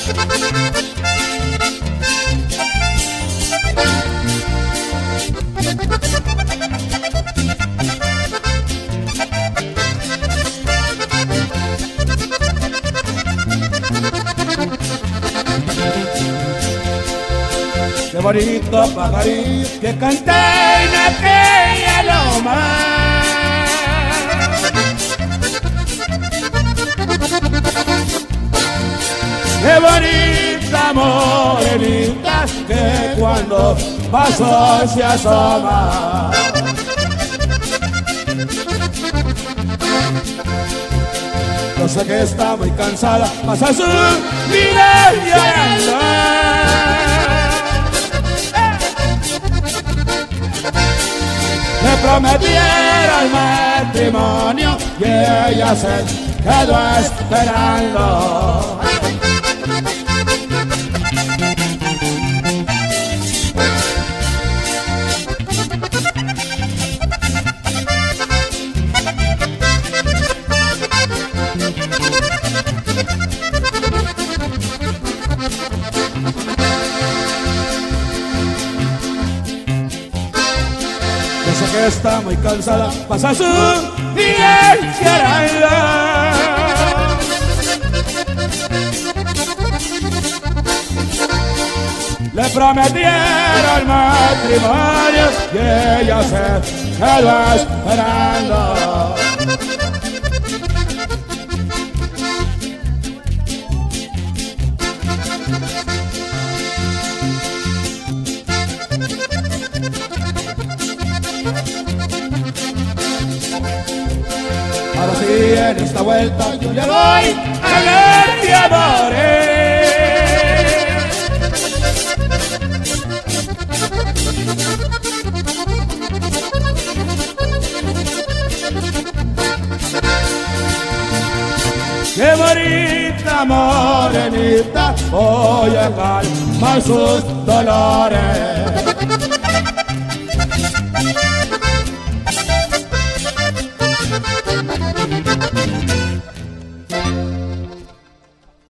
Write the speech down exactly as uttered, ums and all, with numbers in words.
Qué bonito pajarito que canté en aquella loma. Qué bonita morenita que cuando pasó se asoma. Yo sé que está muy cansada, pasa su vida llorando. Le prometieron matrimonio y ella se quedó esperando. Yo sé que está muy cansada, pasa su día llorando. Le prometieron matrimonio y ella se quedó esperando. Ahora sí, en esta vuelta yo le doy a ver de amores. Qué bonita morenita, voy a calmar sus dolores.